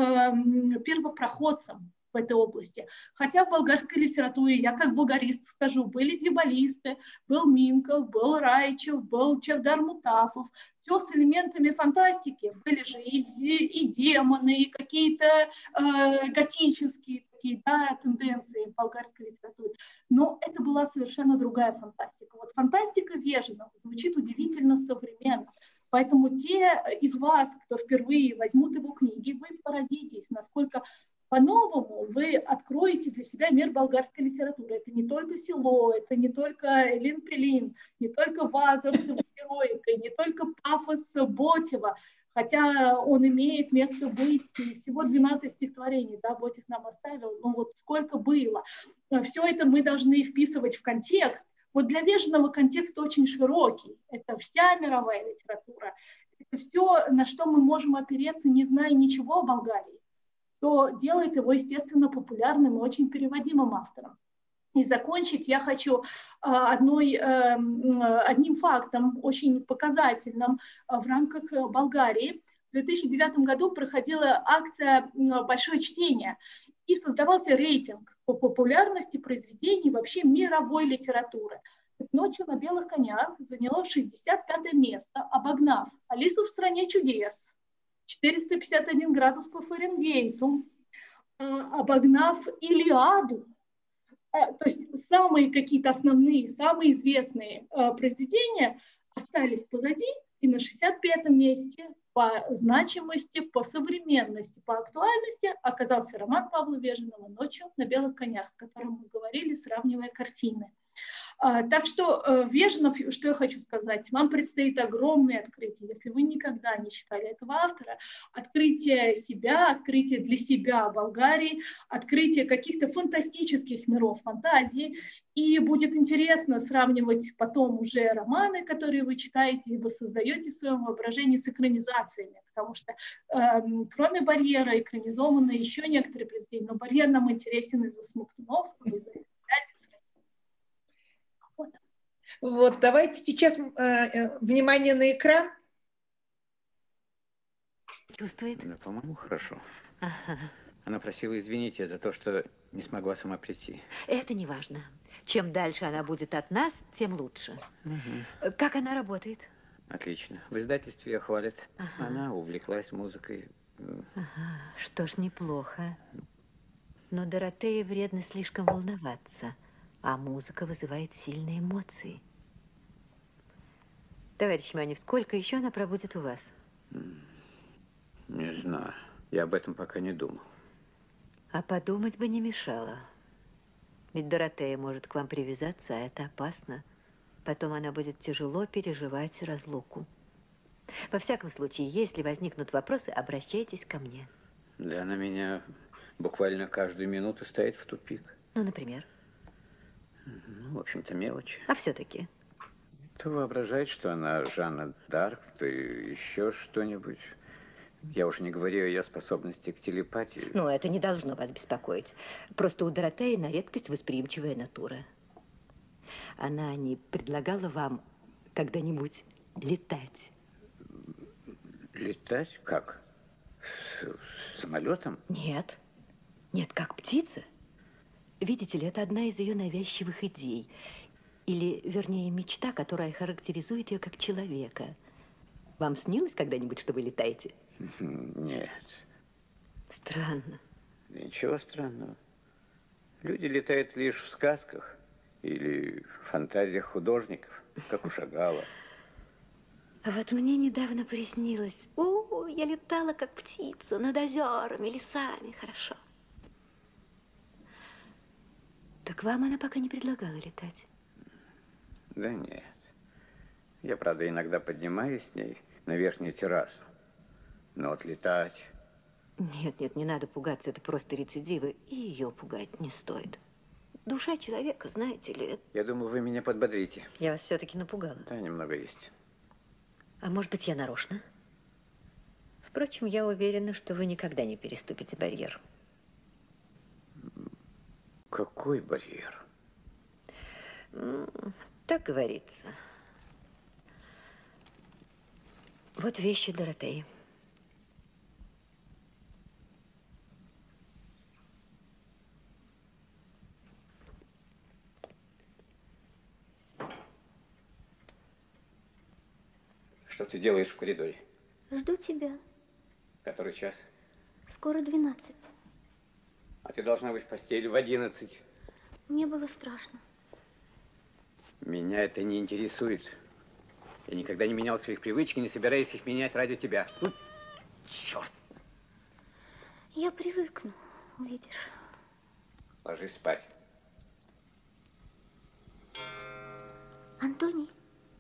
первопроходцем в этой области. Хотя в болгарской литературе, я как болгарист скажу, были дебалисты, был Минков, был Райчев, был Чавдар Мутафов, все с элементами фантастики. Были же и демоны, и какие-то готические такие, тенденции в болгарской литературе. Но это была совершенно другая фантастика. Вот фантастика Веженова звучит удивительно современно. Поэтому те из вас, кто впервые возьмут его книги, вы поразитесь, насколько по-новому вы откроете для себя мир болгарской литературы. Это не только село, это не только Элин Пелин, не только Вазов с его героикой, не только пафос Ботева, хотя он имеет место быть, всего 12 стихотворений, Ботев нам оставил, но вот сколько было. Все это мы должны вписывать в контекст. Вот для Веженова контекст очень широкий. Это вся мировая литература. Это все, на что мы можем опереться, не зная ничего о Болгарии, что делает его, естественно, популярным и очень переводимым автором. И закончить я хочу одним фактом, очень показательным в рамках Болгарии. В 2009 году проходила акция «Большое чтение», и создавался рейтинг по популярности произведений вообще мировой литературы. «Ночью на белых конях» заняло 65 место, обогнав «Алису в стране чудес», 451 градус по Фаренгейту, обогнав «Илиаду». То есть самые какие-то основные, самые известные произведения остались позади, и на 65-м месте по значимости, по современности, по актуальности оказался роман Павла Веженова «Ночью на белых конях», о котором мы говорили, сравнивая картины. Так что, Веженов, что я хочу сказать, вам предстоит огромное открытие, если вы никогда не читали этого автора, открытие себя, открытие для себя Болгарии, открытие каких-то фантастических миров фантазии, и будет интересно сравнивать потом уже романы, которые вы читаете, либо создаете в своем воображении с экранизациями, потому что кроме «Барьера» экранизованы еще некоторые произведения, но «Барьер» нам интересен из-за Смоктуновского, из-за связи с Россией.
Вот, давайте сейчас внимание на экран.
Чувствует?
Да, по-моему, хорошо.
Ага.
Она просила извинить за то, что не смогла сама прийти.
Это не важно. Чем дальше она будет от нас, тем лучше.
Угу.
Как она работает?
Отлично. В издательстве ее хвалят.
Ага.
Она увлеклась музыкой.
Ага. Что ж, неплохо. Но Доротее вредно слишком волноваться, а музыка вызывает сильные эмоции. Товарищ Манев, сколько еще она пробудет у вас?
Не знаю. Я об этом пока не думал.
А подумать бы не мешало. Ведь Доротея может к вам привязаться, а это опасно. Потом она будет тяжело переживать разлуку. Во всяком случае, если возникнут вопросы, обращайтесь ко мне.
Да, она меня буквально каждую минуту ставит в тупик.
Ну, например?
Ну, в общем-то, мелочи.
А все-таки?
То воображает, что она Жанна Дарк, то еще что-нибудь. Я уж не говорю о ее способности к телепатии.
Ну, это не должно вас беспокоить. Просто у Доротеи на редкость восприимчивая натура. Она не предлагала вам когда-нибудь летать?
Летать? Как? С самолетом?
Нет. Нет, как птица. Видите ли, это одна из ее навязчивых идей. Или, вернее, мечта, которая характеризует ее как человека. Вам снилось когда-нибудь, что вы летаете?
Нет.
Странно.
Ничего странного. Люди летают лишь в сказках или в фантазиях художников, как у Шагала.
А вот мне недавно приснилось. О, я летала как птица над озерами, лесами. Хорошо. Так вам она пока не предлагала летать?
Да нет. Я, правда, иногда поднимаюсь с ней на верхнюю террасу. Но вот летать...
Нет, нет, не надо пугаться, это просто рецидивы, и ее пугать не стоит. Душа человека, знаете ли...
Я думал, вы меня подбодрите.
Я вас все-таки напугала.
Да, немного есть.
А может быть, я нарочно? Впрочем, я уверена, что вы никогда не переступите барьер.
Какой барьер?
Так говорится. Вот вещи Доротеи.
Что ты делаешь в коридоре?
Жду тебя.
Который час?
Скоро 12.
А ты должна быть в постели в 11.
Мне было страшно.
Меня это не интересует. Я никогда не менял своих привычек и не собираюсь их менять ради тебя. Черт.
Я привыкну, увидишь.
Ложись спать.
Антоний?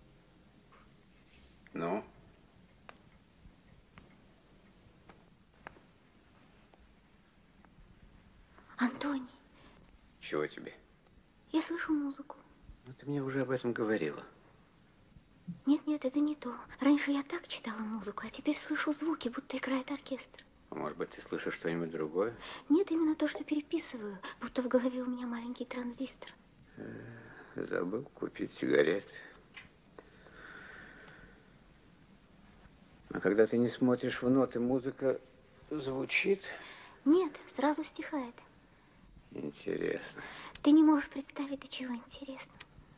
Ну?
Антоний.
Чего тебе?
Я слышу музыку.
Ну, ты мне уже об этом говорила.
Нет, нет, это не то. Раньше я так читала музыку, а теперь слышу звуки, будто играет оркестр.
А может быть, ты слышишь что-нибудь другое?
Нет, именно то, что переписываю, будто в голове у меня маленький транзистор.
Забыл купить сигарет. А когда ты не смотришь в ноты, музыка звучит?
Нет, сразу стихает.
Интересно.
Ты не можешь представить, до чего интересно.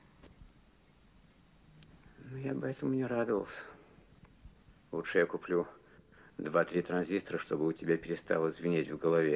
Ну, я об этом не радовался. Лучше я куплю 2-3 транзистора, чтобы у тебя перестало звенеть в голове.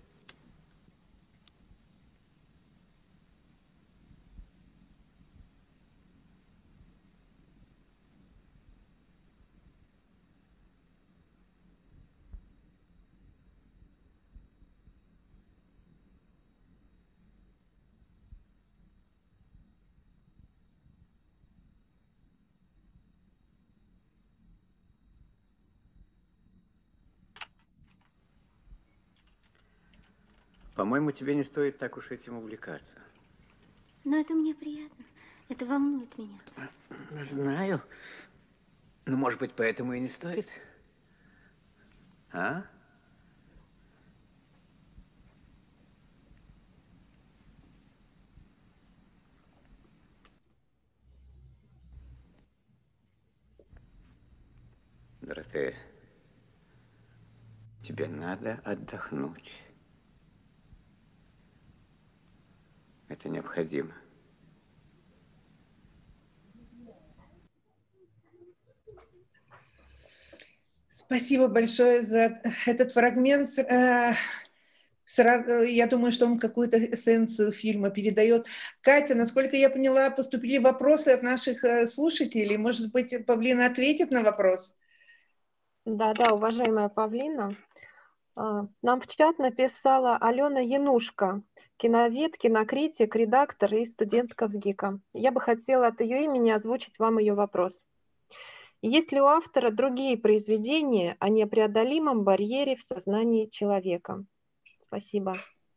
По-моему, тебе не стоит так уж этим увлекаться.
Но это мне приятно. Это волнует меня.
Знаю. Но, может быть, поэтому и не стоит? А? Доротея, тебе надо отдохнуть. Это необходимо.
Спасибо большое за этот фрагмент. Сразу, я думаю, что он какую-то эссенцию фильма передает. Катя, насколько я поняла, поступили вопросы от наших слушателей. Может быть, Павлина ответит на вопрос?
Да, уважаемая Павлина. Нам в чат написала Алена Янушка, киновед, кинокритик, редактор и студентка ВГИКа. Я бы хотела от ее имени озвучить вам ее вопрос. Есть ли у автора другие произведения о непреодолимом барьере в сознании человека? Спасибо.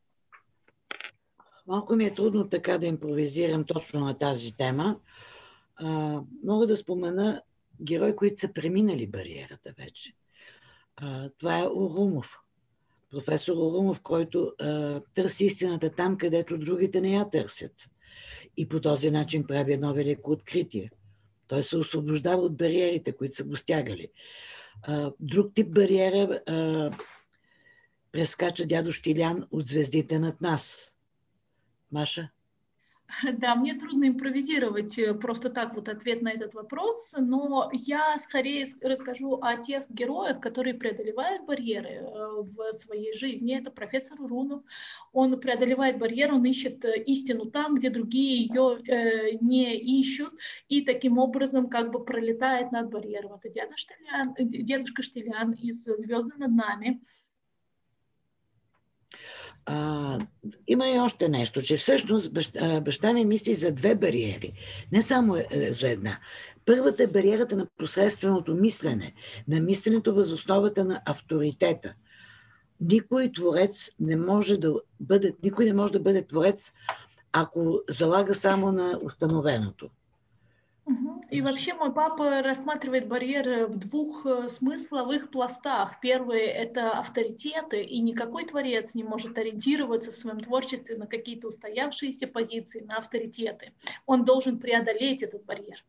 Малко ми е трудно така да импровизирам точно на тази тема. Мога да спомена герои, които са преминали бариерата вече. Това е Урумов. Професор Урумов, който търси истината там, където другите не я търсят. И по този начин прави едно велико откритие. Той се освобождава от бариерите, които са го стягали. Друг тип бариера прескача дядо Щилян от звездите над нас. Маша?
Да, мне трудно импровизировать просто так вот ответ на этот вопрос, но я скорее расскажу о тех героях, которые преодолевают барьеры в своей жизни. Это профессор Урумов. Он преодолевает барьер, он ищет истину там, где другие ее не ищут, и таким образом как бы пролетает над барьером. Это дедушка Штилян из «Звезды над нами».
Има и още нещо, че всъщност баща ми мисли за две бариери, не само за една. Първата е бариерата на посредственото мислене, на мисленето въз основата на авторитета. Никой не може да бъде творец, ако залага само на установеното.
И вообще мой папа рассматривает барьеры в двух смысловых пластах. Первый – это авторитеты, и никакой творец не может ориентироваться в своем творчестве на какие-то устоявшиеся позиции, на авторитеты. Он должен преодолеть этот барьер.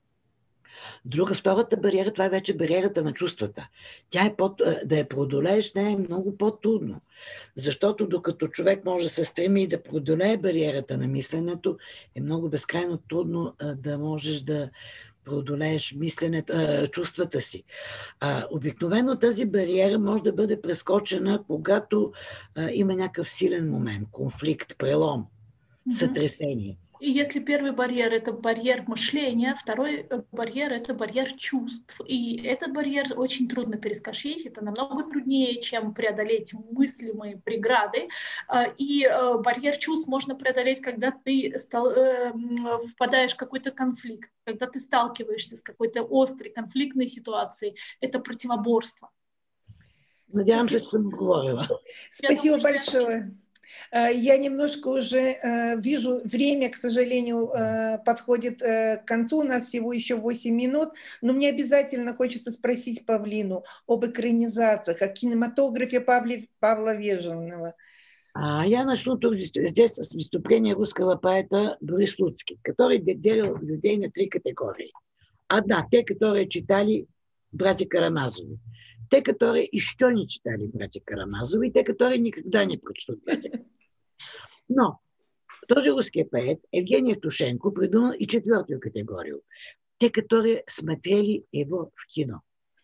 Втората бариера, това е вече бариерата на чувствата. Тя е да я преодолееш, не е много по-трудно. Защото докато човек може да се стреми да преодолее бариерата на мисленето, е много безкрайно трудно да можеш да преодолееш чувствата си. Обикновено тази бариера може да бъде прескочена, когато има някакъв силен момент, конфликт, прелом, сътресение.
И если первый барьер – это барьер мышления, второй барьер – это барьер чувств. И этот барьер очень трудно перескочить, это намного труднее, чем преодолеть мыслимые преграды. И барьер чувств можно преодолеть, когда ты впадаешь в какой-то конфликт, когда ты сталкиваешься с какой-то острой конфликтной ситуацией. Это противоборство.
Надеюсь, что ты говорила.
Спасибо большое. Я немножко уже вижу, время, к сожалению, подходит к концу, у нас всего еще 8 минут, но мне обязательно хочется спросить Павлину об экранизациях, о кинематографе Павла Веженова.
Я начну тут здесь с выступления русского поэта Борис Слуцкий, который делил людей на 3 категории. Одна, те, которые читали братья Карамазови. Те, которые еще не читали братья Карамазови, те, которые никогда не прочтут братья Карамазови. Но този русский поэт Евгений Евтушенко придумал и 4-ю категорию. Те, которые смотрели его в кино.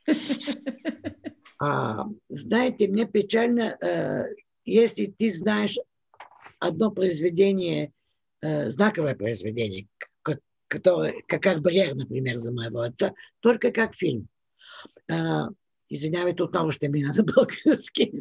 Знаете, мне печально, если ты знаешь одно произведение, знаковое произведение, которое, как «Барьер», например, за моего отца, только как фильм. Извинявайте, отново ще мина на български.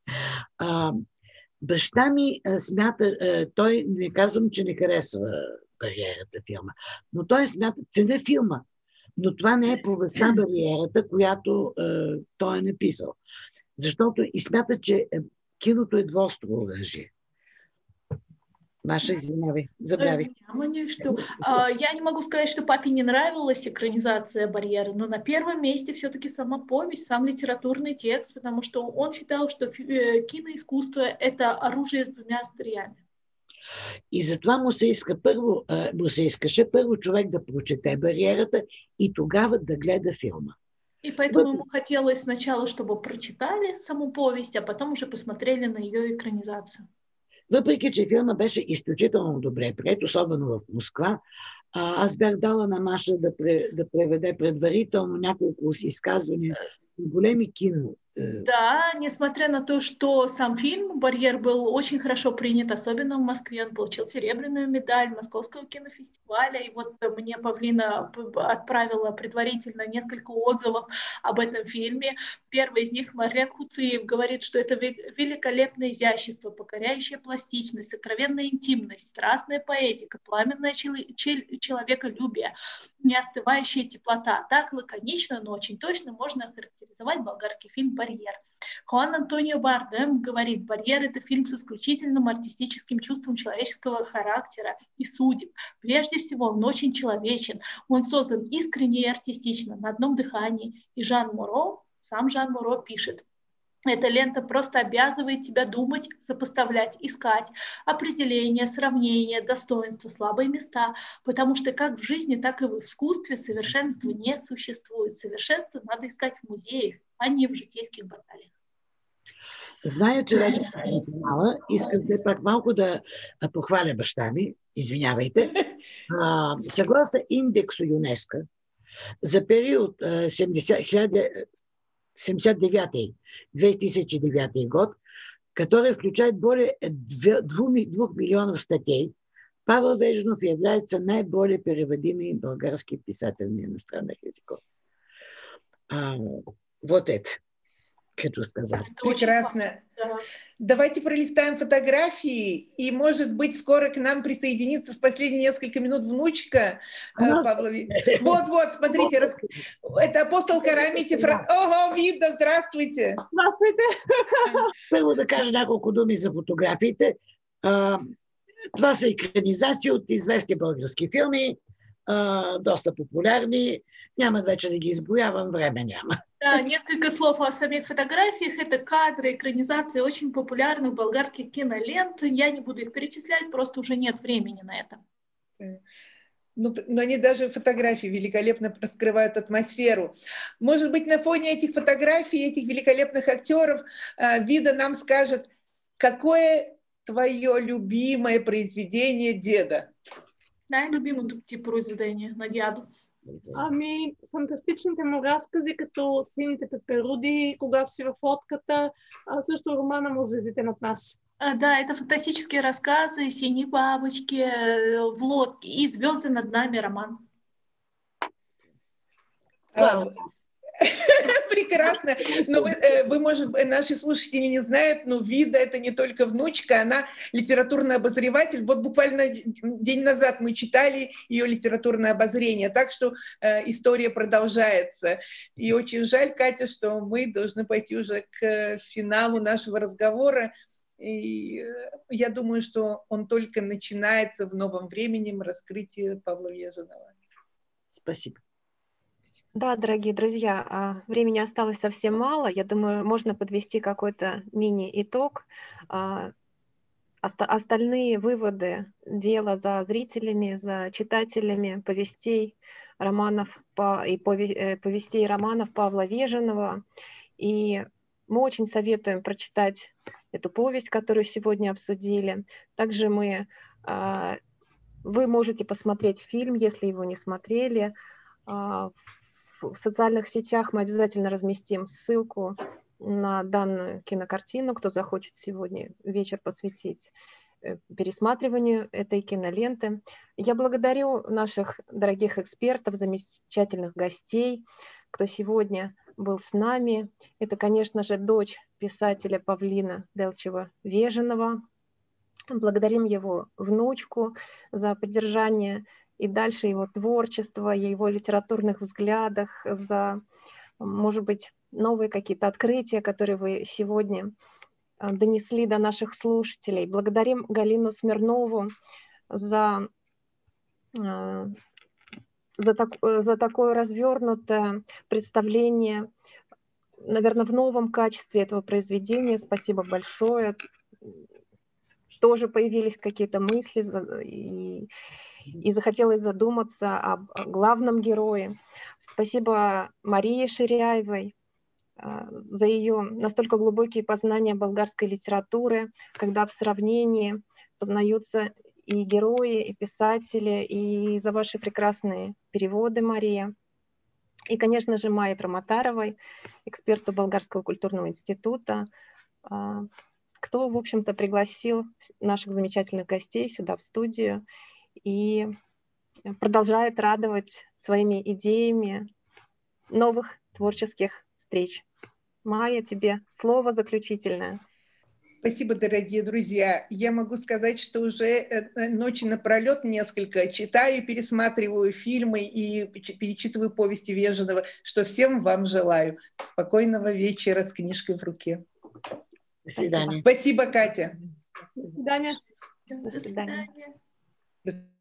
Баща ми смята, той не казвам, че не харесва бариерата филма, но той смята, ценя филма, но това не е повестта бариерата, която той е написал. Защото и смята, че киното е двостро оръжие. Маша, извинявай, забравих.
Я не могу сказать, что папе не нравилась экранизация «Барьера», но на первом месте все-таки сама повесть, сам литературный текст, потому что он считал, что киноискусство – это оружие с 2 остриями.
И затова му се искаше първо човек да прочете «Бариерата» и тогава да гледа филма.
И поэтому ему хотелось сначала, чтобы прочитали саму повесть, а потом уже посмотрели на ее экранизацию.
Въпреки, че филма беше изключително добре приет, особено в Москва, аз бях дала на Маша да преведе предварително няколко изказвания на големи
Да, несмотря на то, что сам фильм «Барьер» был очень хорошо принят, особенно в Москве, он получил серебряную медаль Московского кинофестиваля, и вот мне Павлина отправила предварительно несколько отзывов об этом фильме. Первый из них Марек Хуциев говорит, что это великолепное изящество, покоряющая пластичность, сокровенная интимность, страстная поэтика, пламенное человеколюбие, неостывающая теплота. Так лаконично, но очень точно можно охарактеризовать болгарский фильм «Барьер». Хуан Антонио Бардем говорит, «Барьер» — это фильм с исключительным артистическим чувством человеческого характера и судеб. Прежде всего, он очень человечен, он создан искренне и артистично, на одном дыхании. И сам Жан Моро пишет, эта лента просто обязывает тебя думать, сопоставлять, искать определения, сравнения, достоинства, слабые места, потому что как в жизни, так и в искусстве совершенства не существует. Совершенство надо искать в музеях, а не в житейских баталиях.
Зная, че вече съм мала, искам все пак малко да похваля баща ми, извинявайте. Съгласно индексу ЮНЕСКО, за период 1979-2009 год, который включает более 2 миллионов статей, Павел Веженов является наиболее переводимым болгарским писателем на иностранных языков. Вот это хочу сказать.
Прекрасно. Давайте пролистаем фотографии, и, может быть, скоро к нам присоединится в последние несколько минут внучка Павла. Вот, смотрите, это апостол Карамити. Ого, видно, здравствуйте.
Здравствуйте.
Първо да кажа няколко думи за фотографиите. Това са екранизации от известни български филми, доста популярни. Няма вече да ги изброявам, време няма.
Да, несколько слов о самих фотографиях. Это кадры, экранизации очень популярных болгарских кинолент. Я не буду их перечислять, просто уже нет времени на это.
Но они даже фотографии великолепно раскрывают атмосферу. Может быть, на фоне этих фотографий, этих великолепных актеров, Вида нам скажет, какое твое любимое произведение деда?
Най-любимото ти произведение на дядо?
Ами, фантастичните му разкази, като Сините пеперуди, Когато си в лодката, също романа му Звездите над нас.
Да, это фантастические рассказы, Синие бабочки, в лодке и Звезды над нами роман.
Прекрасно. Но вы, может, наши слушатели не знают, но Вида это не только внучка, она литературный обозреватель. Вот буквально день назад мы читали ее литературное обозрение, так что история продолжается. И очень жаль, Катя, что мы должны пойти уже к финалу нашего разговора. И я думаю, что он только начинается в новом времени раскрытия Павла Веженова.
Спасибо.
Да, дорогие друзья, времени осталось совсем мало. Я думаю, можно подвести какой-то мини-итог. Остальные выводы дела за зрителями, за читателями повестей, романов и повестей романов Павла Веженова. И мы очень советуем прочитать эту повесть, которую сегодня обсудили. Также вы можете посмотреть фильм, если его не смотрели. В социальных сетях мы обязательно разместим ссылку на данную кинокартину, кто захочет сегодня вечер посвятить пересматриванию этой киноленты. Я благодарю наших дорогих экспертов, замечательных гостей, кто сегодня был с нами. Это, конечно же, дочь писателя Павлина Делчева-Веженова. Благодарим его внучку за поддержание и дальше его творчество, его литературных взглядах, за, может быть, новые какие-то открытия, которые вы сегодня донесли до наших слушателей. Благодарим Галину Смирнову за такое развернутое представление, наверное, в новом качестве этого произведения. Спасибо большое. Тоже появились какие-то мысли, и захотелось задуматься о главном герое. Спасибо Марии Ширяевой за ее настолько глубокие познания болгарской литературы, когда в сравнении познаются и герои, и писатели, и за ваши прекрасные переводы, Мария. И, конечно же, Майе Проматаровой, эксперту Болгарского культурного института, кто, в общем-то, пригласил наших замечательных гостей сюда, в студию, и продолжает радовать своими идеями новых творческих встреч. Майя, тебе слово заключительное.
Спасибо, дорогие друзья. Я могу сказать, что уже ночи напролет несколько читаю, пересматриваю фильмы и перечитываю повести Веженова, что всем вам желаю. Спокойного вечера с книжкой в руке.
До свидания.
Спасибо, Катя.
До свидания.
До свидания.